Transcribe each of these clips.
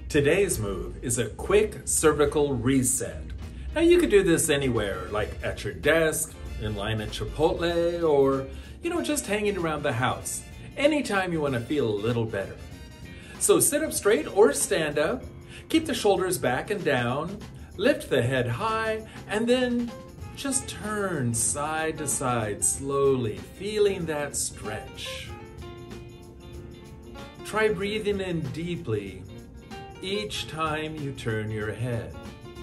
Today's move is a quick cervical reset. Now you could do this anywhere, like at your desk, in line at Chipotle, or just hanging around the house. Anytime you want to feel a little better. So sit up straight or stand up, keep the shoulders back and down, lift the head high, and then just turn side to side slowly, feeling that stretch. Try breathing in deeply each time you turn your head.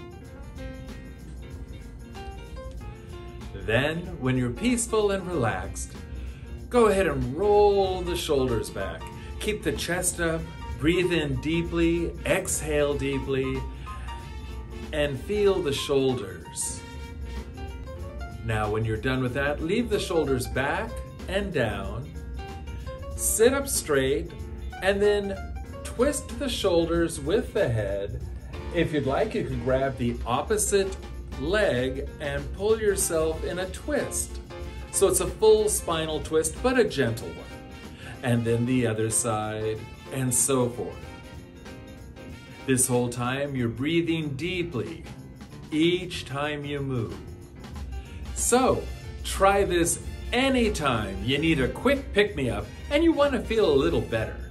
Then, when you're peaceful and relaxed, go ahead and roll the shoulders back. Keep the chest up, breathe in deeply, exhale deeply, and feel the shoulders. Now, when you're done with that, leave the shoulders back and down, sit up straight, and then twist the shoulders with the head. If you'd like, you can grab the opposite leg and pull yourself in a twist. So it's a full spinal twist, but a gentle one. And then the other side, and so forth. This whole time, you're breathing deeply each time you move. So, try this anytime you need a quick pick-me-up and you want to feel a little better.